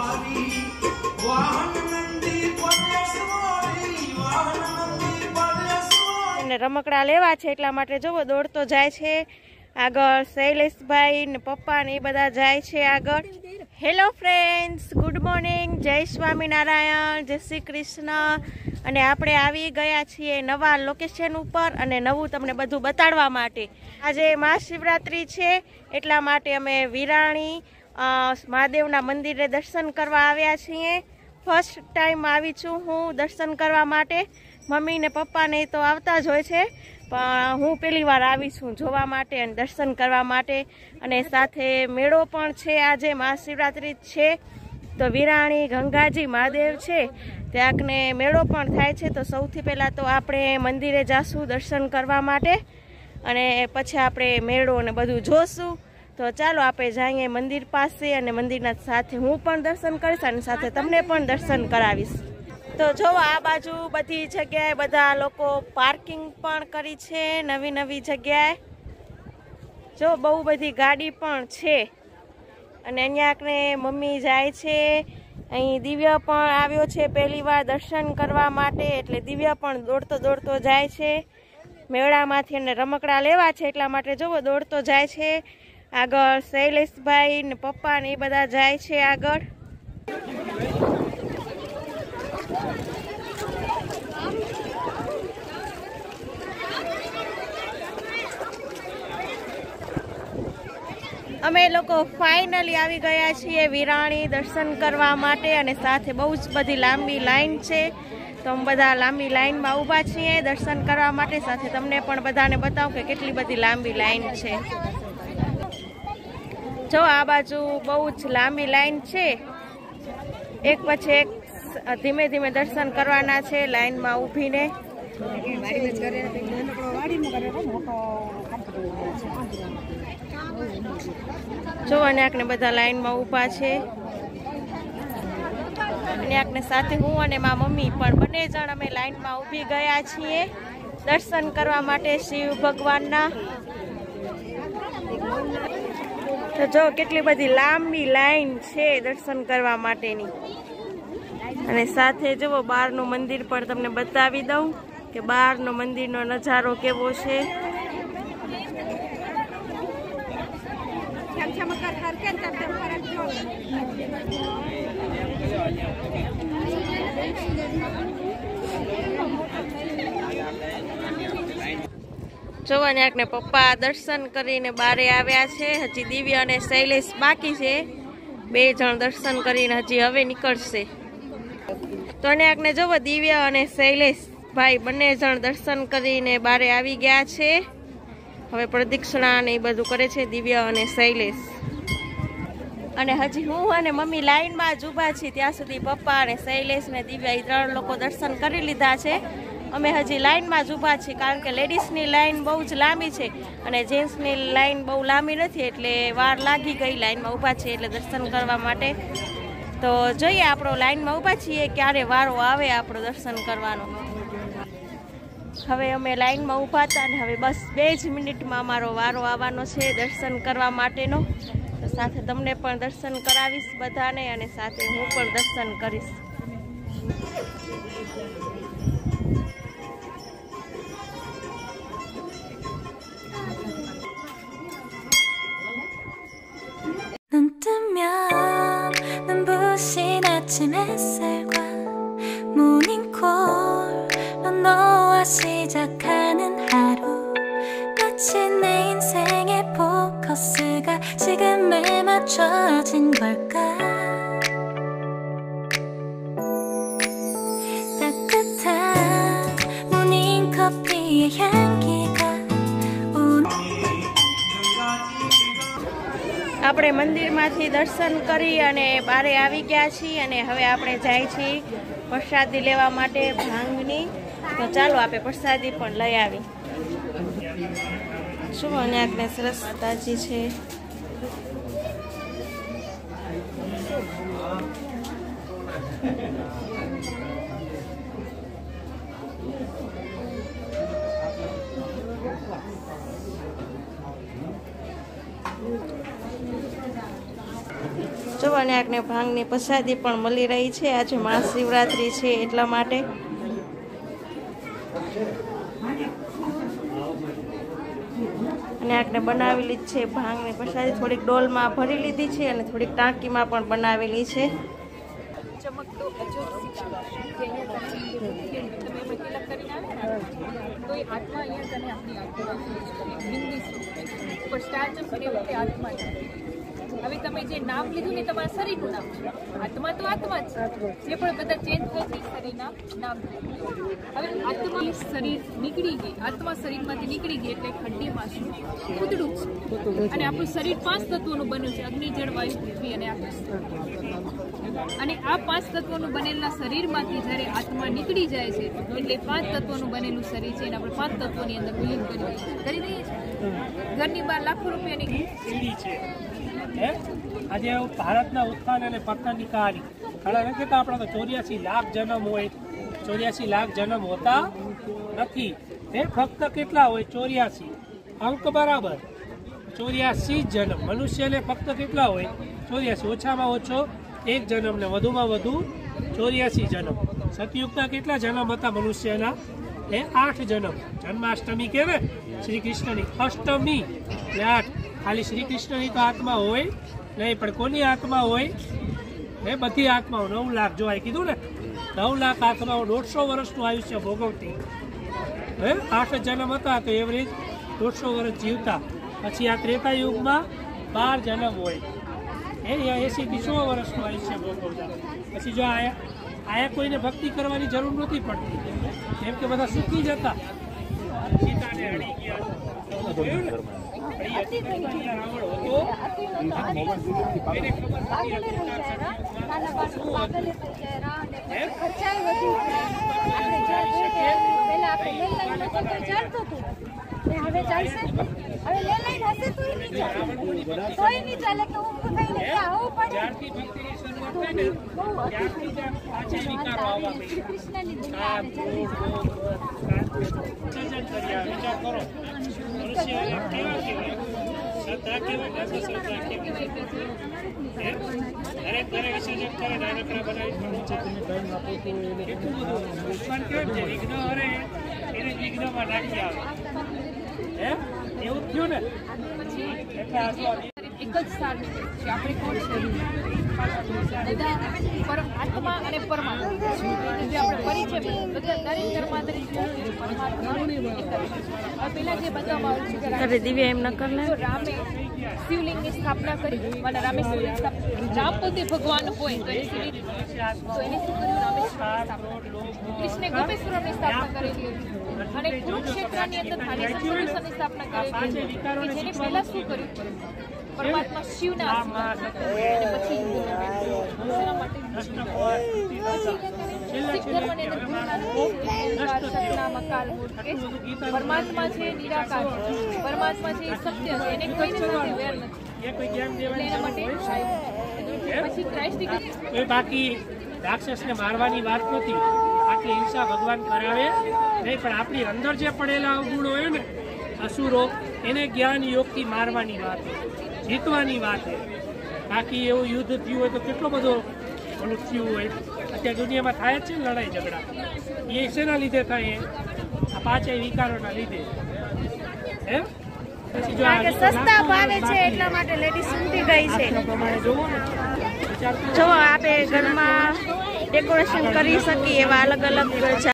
રમકડા લેવા છે એટલા માટે જોવો દોડતો જાય છે આગળ। શૈલેષભાઈ ને પપ્પા ને એ બધા જાય છે આગળ। હેલો ફ્રેન્ડ્સ, ગુડ મોર્નિંગ, જય સ્વામિનારાયણ, જય શ્રી કૃષ્ણ। અને આપણે આવી ગયા છીએ નવા લોકેશન ઉપર અને નવું તમને બધું બતાડવા માટે। આજે મહાશિવરાત્રી છે એટલા માટે અમે વિરાણી મહાદેવના મંદિરે દર્શન કરવા આવ્યા છીએ। ફર્સ્ટ ટાઈમ આવી છું હું દર્શન કરવા માટે। મમ્મી ને પપ્પા ને તો આવતા જ હોય છે, પણ હું પહેલી વાર આવી છું જોવા માટે અને દર્શન કરવા માટે। અને સાથે મેળો પણ છે, આજે મહાશિવરાત્રી છે તો વિરાણી ગંગાજી મહાદેવ છે ત્યાંને મેળો પણ થાય છે। તો સૌથી પહેલાં તો આપણે મંદિરે જાશું દર્શન કરવા માટે અને પછી આપણે મેળો ને બધું જોશું। તો ચાલો આપણે જઈએ મંદિર પાસે અને મંદિરના સાથે હું પણ દર્શન કરીશ અને સાથે તમને પણ દર્શન કરાવીશ। તો જો આ બાજુ બધી જગ્યાએ બધા લોકો પાર્કિંગ પણ કરી છે, નવી નવી જગ્યાએ જો બહુ બધી ગાડી પણ છે। અને અહીંયા મમ્મી જાય છે, અહીં દિવ્ય પણ આવ્યો છે પહેલી વાર દર્શન કરવા માટે, એટલે દિવ્ય પણ દોડતો દોડતો જાય છે મેળામાંથી અને રમકડા લેવા છે એટલા માટે જોવો દોડતો જાય છે આગળ। શૈલેષભાઈ ને પપ્પા ને એ બધા જાય છે આગળ। અમે લોકો ફાઇનલી આવી ગયા છીએ વિરાણી દર્શન કરવા માટે અને સાથે બહુ જ બધી લાંબી લાઈન છે, તો અમે બધા લાંબી લાઈનમાં ઊભા છીએ દર્શન કરવા માટે। સાથે તમને પણ બધાને બતાવું કે કેટલી બધી લાંબી લાઈન છે। જો આ બાજુ બહુ જ લાંબી લાઈન છે, એક પછી એક ધીમે ધીમે દર્શન કરવાના છે લાઈનમાં ઊભીને। જો અને આકને બધા લાઈનમાં ઊભા છે અને આકને સાથે હું અને મારા મમ્મી પણ બંને જણ અમે લાઈનમાં ઊભી ગયા છીએ દર્શન કરવા માટે શિવ ભગવાનના। તો જો કેટલી બધી લાંબી લાઈન છે દર્શન કરવા માટેની। અને સાથે જુઓ બહારનું મંદિર પણ તમને બતાવી દઉં કે બહારનો મંદિરનો નજારો કેવો છે। જોવાની આંખને પપ્પા દર્શન કરીને બારે આવ્યા છે, હજી દિવ્ય અને શૈલેષ બાકી છે, બે જણ દર્શન કરીને હજી હવે નીકળશે। તો અને આંખને જોવો દિવ્ય અને શૈલેષ ભાઈ બંને જણ દર્શન કરીને બારે આવી ગયા છે, હવે પ્રદક્ષિણા ને એ બધું કરે છે દિવ્ય અને શૈલેષ। અને હજી હું અને મમ્મી લાઈનમાં જ ઊભા છીએ, ત્યાં સુધી પપ્પા અને શૈલેષ ને દિવ્યા એ ત્રણ લોકો દર્શન કરી લીધા છે। અમે હજી લાઈનમાં જ ઊભા છીએ કારણ કે લેડીઝની લાઈન બહુ જ લાંબી છે અને જેન્ટ્સની લાઈન બહુ લાંબી નથી, એટલે વાર લાગી ગઈ લાઈનમાં ઊભા છીએ એટલે દર્શન કરવા માટે। તો જોઈએ આપણો લાઈનમાં ઊભા છીએ ક્યારે વારો આવે આપણો દર્શન કરવાનો। હવે અમે લાઈનમાં ઊભા હતા અને હવે બસ 2 જ મિનિટમાં અમારો વારો આવવાનો છે દર્શન કરવા માટેનો। તો સાથે તમને પણ દર્શન કરાવીશ બધાને અને સાથે હું પણ દર્શન કરીશ। 눈 뜨면 눈부신 아침 햇살과 모닝콜로 너와 시작하는 하루, 마치 내 인생의 포커스가 지금에 맞춰진 걸까? 따뜻한 모닝커피의 향기가 આપણે મંદિરમાંથી દર્શન કરી અને બારે આવી ગયા છીએ અને હવે આપણે જાય છીએ પ્રસાદી લેવા માટે ભાંગની। તો ચાલો આપણે પ્રસાદી પણ લઈ આવી। શું અને આંખને સરસ તાજી છે। જો અને આગને ભાંગની પ્રસાદી પણ મળી રહી છે. આજે મહાશિવરાત્રી છે એટલા માટે. અને આગને બનાવેલી જ છે ભાંગની પ્રસાદી. થોડીક ડોલમાં ભરી લીધી છે અને થોડીક ટાંકીમાં પણ બનાવેલી છે. ચમકતો અજોડ સિક્કા જે અહીંયા તમે તિલક કરીને આવે ને તો એ આત્મા અહીંયા તને આપણી આત્મા બિંદી ઉપર સ્ટાર્ટ કરે વખતે આત્મા છે. હવે તમે જે નામ લીધું ને તમારા શરીરનું નામ છે. આત્મા તો આત્મા જ છે, જે પણ બધા ચેન્જ થતી શરીરના નામ. હવે આત્મા શરીર નીકળી ગઈ, આત્મા શરીરમાંથી નીકળી ગઈ એટલે હડ્ડીમાં શું પૂતળું છે. અને આપણું શરીર 5 તત્વોનું બન્યું છે: અગ્નિ, જળ, વાયુ, પૃથ્વી અને આકાશ. અને આ 5 તત્વોનું બનેલા શરીરમાંથી જ્યારે આત્મા નીકળી જાય છે એટલે 5 તત્વોનું બનેલું શરીર છે એને આપણે 5 તત્વોની અંદર વિલીન કરી દઈએ છીએ. ઘરની બહાર લાખો રૂપિયાની સીડી છે. આજે ભારતના ઉત્થાન અને પતનની કહાની ઘણા નથી કહેતા આપણા તો 84 લાખ જન્મ હોય. 84 લાખ જન્મ હોતા નથી. ફક્ત કેટલા હોય? 84 અંક બરાબર 84 જન્મ. મનુષ્યને ફક્ત કેટલા હોય? 84. ઓછામાં ઓછો 1 જન્મ ને વધુમાં વધુ 84 જન્મ. સતયુગના કેટલા જન્મ હતા મનુષ્યના? 8 જન્મ. જન્માષ્ટમી કહેવાય શ્રી કૃષ્ણની અષ્ટમી એટલે 8. ખાલી શ્રી કૃષ્ણની તો આત્મા હોય નહીં, પણ કોની આત્મા હોય? બધી આત્માઓ 9 લાખ જોવાય કીધું ને. 9 લાખ આત્માઓ 150 વર્ષનું આયુષ્ય ભોગવતી. 8 જન્મ હતા તો એવરેજ 150 વર્ષ જીવતા. પછી આ ત્રેતા યુગમાં 12 જન્મ હોય, 80 થી 100 વર્ષનું આયુષ્ય ભોગવતા. પછી જો આયા કોઈને ભક્તિ કરવાની જરૂર નથી પડતી, કેમ કે બધા સુખી જ હતા. સીતાને હણી ગયા. હવે ચાલશે, હવે લેલાઈન હશે તોય નહીં ચાલે કે હું કહીને આવું પડે. કૃષ્ણની દુનિયા એવું થયું ને. એક જ સાર છે આપણે કોણ છે? આત્મા અને પરમાત્મા જે આપણે પરિચય બધા દરેક ધર્માંતરિત પરમાત્મા. પેલા જે બતાવવામાં આવ્યું છે દિવ્યા એમ ન કર લે. રામે શિવલિંગની સ્થાપના કરી અને રામે શિવલિંગ રામ પોતે ભગવાન હોય તો એને શું કર્યું? રામે કૃષ્ણે ગોપેશ્વરની સ્થાપના કરેલી હતી અને કુરુક્ષેત્રની અંદર થાનેશ્વરની સ્થાપના કરેલી હતી. જેને પહેલા શું કર્યું? પરમાત્મા શિવના પછી પરમાત્મા છે નિરાકાર, પરમાત્મા છે સત્ય છે, એને કોઈને સાથે વેર નથી. એના માટે પછી ક્રાઇસ્ટ બાકી રાક્ષસને મારવાની વાત નથી. આટલી હિંસા ભગવાન કરાવે નહીં, પણ આપણી અંદર જે પડેલા અવગુણો હોય ને અસુરો, એને જ્ઞાન યોગથી મારવાની વાત, જીતવાની વાત. બાકી એવું યુદ્ધ થયું હોય તો કેટલો બધો ઓલું થયું હોય. અત્યારે દુનિયામાં થાય જ છે ને લડાઈ ઝઘડા. એ શેના લીધે થાય? આ 5 વિકારોના લીધે. સસ્તા ભાવે છે એટલા માટે લેડીઝ ઊંઘી ગઈ છે. જોવો ને, જો આપણે ઘરમાં ડેકોરેશન કરી શકીએ એવા અલગ અલગ